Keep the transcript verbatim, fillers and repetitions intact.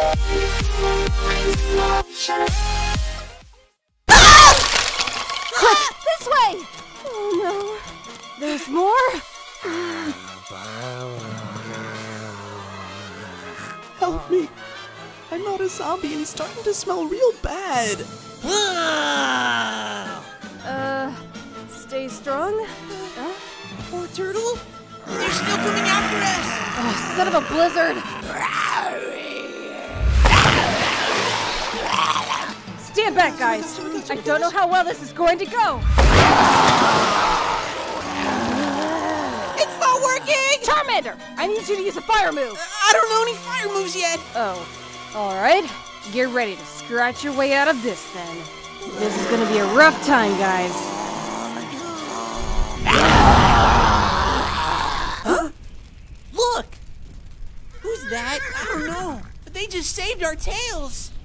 This way! Oh no. There's more? Help me. I'm not a zombie and it's starting to smell real bad. Uh, stay strong? Huh? Wartotle? They're still coming after us! Oh, son of a blizzard! Stand back, guys! I don't know how well this is going to go! It's not working! Charmander! I need you to use a fire move! I don't know any fire moves yet! Oh, alright. Get ready to scratch your way out of this, then. This is gonna be a rough time, guys. Huh? Look! Who's that? I don't know. But they just saved our tails!